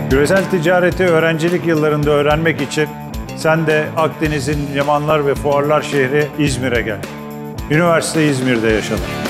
Küresel ticareti öğrencilik yıllarında öğrenmek için sen de Akdeniz'in limanlar ve fuarlar şehri İzmir'e gel. Üniversite İzmir'de yaşanır.